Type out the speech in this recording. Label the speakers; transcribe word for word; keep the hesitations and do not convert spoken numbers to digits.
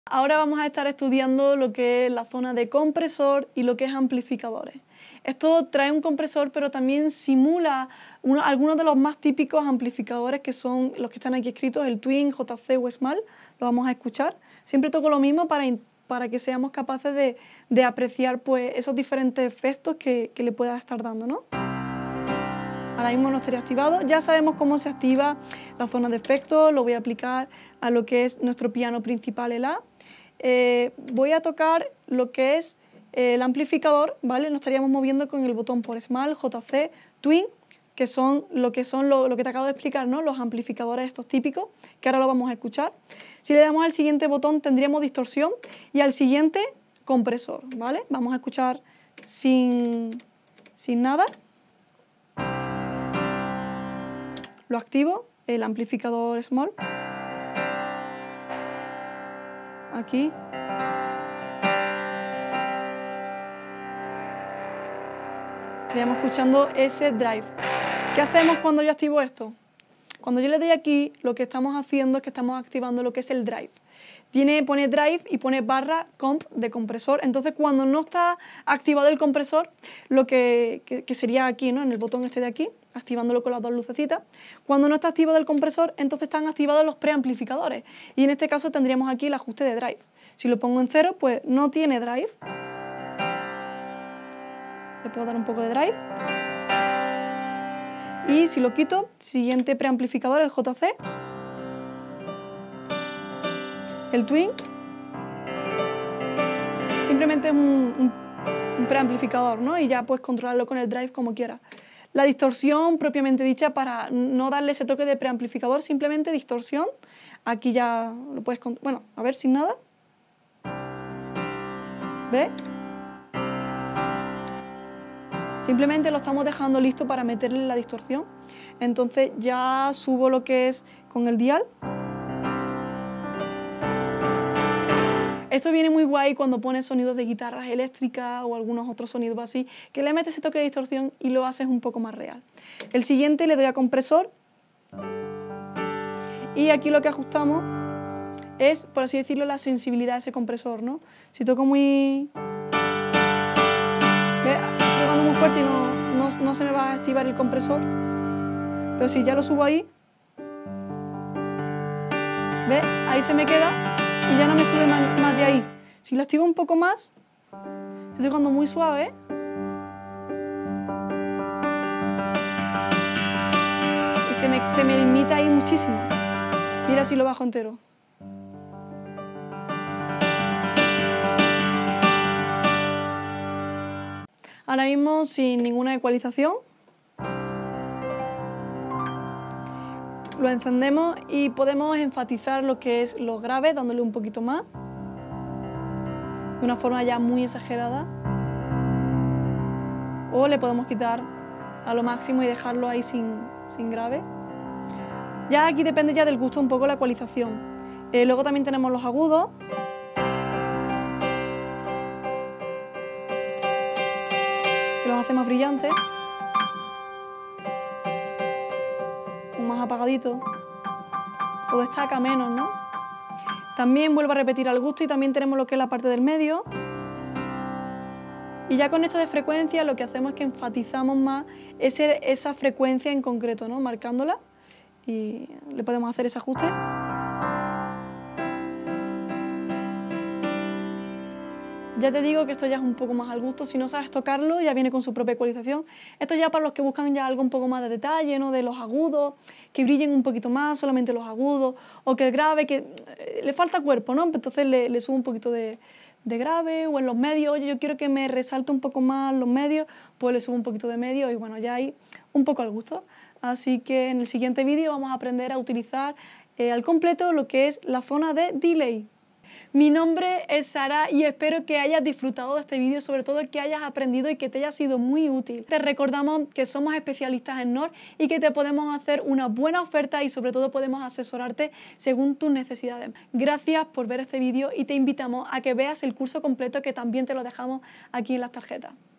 Speaker 1: Ahora vamos a estar estudiando lo que es la zona de compresor y lo que es amplificadores. Esto trae un compresor, pero también simula uno, algunos de los más típicos amplificadores, que son los que están aquí escritos, el Twin, J C o Small. Lo vamos a escuchar. Siempre toco lo mismo para, para que seamos capaces de, de apreciar pues, esos diferentes efectos que, que le pueda estar dando, ¿no? Ahora mismo no estaría activado. Ya sabemos cómo se activa la zona de efectos. Lo voy a aplicar a lo que es nuestro piano principal, el A. Eh, voy a tocar lo que es el amplificador, ¿vale? Nos estaríamos moviendo con el botón por Small, J C, Twin, que son lo que son lo, lo que te acabo de explicar, ¿no? Los amplificadores estos típicos, que ahora lo vamos a escuchar. Si le damos al siguiente botón tendríamos distorsión y al siguiente compresor, ¿vale? Vamos a escuchar sin, sin nada. Lo activo, el amplificador Small. Aquí. Estaríamos escuchando ese drive. ¿Qué hacemos cuando yo activo esto? Cuando yo le doy aquí, lo que estamos haciendo es que estamos activando lo que es el drive. Tiene, pone drive y pone barra comp de compresor. Entonces, cuando no está activado el compresor, lo que, que, que sería aquí, ¿no? En el botón este de aquí, activándolo con las dos lucecitas. Cuando no está activado el compresor, entonces están activados los preamplificadores. Y en este caso tendríamos aquí el ajuste de drive. Si lo pongo en cero, pues no tiene drive. Le puedo dar un poco de drive. Y si lo quito, siguiente preamplificador, el J C. El Twin. Simplemente es un, un, un preamplificador, ¿no? Y ya puedes controlarlo con el drive como quieras. La distorsión propiamente dicha, para no darle ese toque de preamplificador, simplemente distorsión. Aquí ya lo puedes... Bueno, a ver, sin nada. ¿Ves? Simplemente lo estamos dejando listo para meterle la distorsión. Entonces ya subo lo que es con el dial. Esto viene muy guay cuando pones sonidos de guitarras eléctricas o algunos otros sonidos así, que le metes ese toque de distorsión y lo haces un poco más real. El siguiente le doy a compresor. Y aquí lo que ajustamos es, por así decirlo, la sensibilidad de ese compresor, ¿no? Si toco muy... ¿Ves? Estoy tocando muy fuerte y no, no, no se me va a activar el compresor. Pero si ya lo subo ahí, ¿ves? Ahí se me queda y ya no me sube más, más de ahí. Si lo activo un poco más, estoy tocando muy suave, ¿eh? Y se me, se me limita ahí muchísimo. Mira si lo bajo entero. Ahora mismo sin ninguna ecualización. Lo encendemos y podemos enfatizar lo que es los graves, dándole un poquito más. De una forma ya muy exagerada. O le podemos quitar a lo máximo y dejarlo ahí sin, sin grave. Ya aquí depende ya del gusto un poco la ecualización. Eh, luego también tenemos los agudos. Que los hace más brillantes. O más apagaditos. O destaca menos, ¿no? También vuelvo a repetir al gusto y también tenemos lo que es la parte del medio. Y ya con esto de frecuencia lo que hacemos es que enfatizamos más ese, esa frecuencia en concreto, ¿no? Marcándola. Y le podemos hacer ese ajuste. Ya te digo que esto ya es un poco más al gusto. Si no sabes tocarlo, ya viene con su propia ecualización. Esto ya para los que buscan ya algo un poco más de detalle, ¿no? De los agudos, que brillen un poquito más, solamente los agudos, o que el grave, que eh, le falta cuerpo, ¿no? Entonces le, le subo un poquito de, de grave, o en los medios, oye, yo quiero que me resalte un poco más los medios, pues le subo un poquito de medio y bueno, ya hay un poco al gusto. Así que en el siguiente vídeo vamos a aprender a utilizar eh, al completo lo que es la zona de delay. Mi nombre es Sara y espero que hayas disfrutado de este vídeo, sobre todo que hayas aprendido y que te haya sido muy útil. Te recordamos que somos especialistas en Nord y que te podemos hacer una buena oferta y sobre todo podemos asesorarte según tus necesidades. Gracias por ver este vídeo y te invitamos a que veas el curso completo, que también te lo dejamos aquí en las tarjetas.